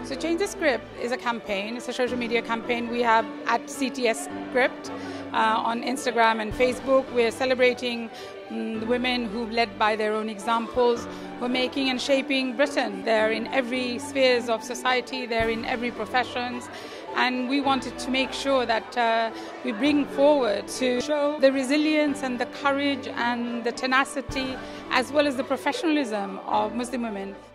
So Change the Script is a campaign. It's a social media campaign we have at CTS Script on Instagram and Facebook. We're celebrating the women who've led by their own examples, who are making and shaping Britain. They're in every spheres of society, they're in every profession, and we wanted to make sure that we bring forward to show the resilience and the courage and the tenacity as well as the professionalism of Muslim women.